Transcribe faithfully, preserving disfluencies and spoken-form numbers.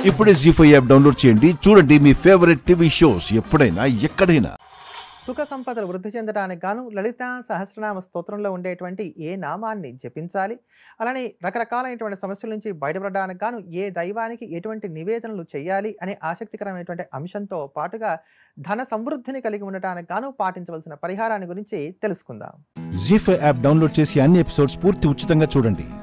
ఇప్పుడే G five app download చేయండి. చూడండి మీ ఫేవరెట్ టీవీ షోస్ ఎప్పుడైనా ఎక్కడైనా. సుఖ సంపదలు వృద్ధి చెందడానికి గాను లలిత సహస్రనామ స్తోత్రంలో ఉండేటువంటి ఏ నామాన్ని జపించాలి, అలానే రకరకాలైనటువంటి సమస్యల నుంచి బయటపడడానికి గాను ఏ దైవానికి ఎటువంటి నివేదనలు చేయాలి అనే ఆసక్తికరమైనటువంటి అంశంతో పాటుగా ధన సమృద్ధిని కలిగి ఉండటానికి గాను పాటించవలసిన పరిహారాన్ని గురించి తెలుసుకుందాం. జీ ఫైవ్ యాప్ డౌన్లోడ్ చేసి అన్ని ఎపిసోడ్స్ పూర్తి ఉచితంగా చూడండి.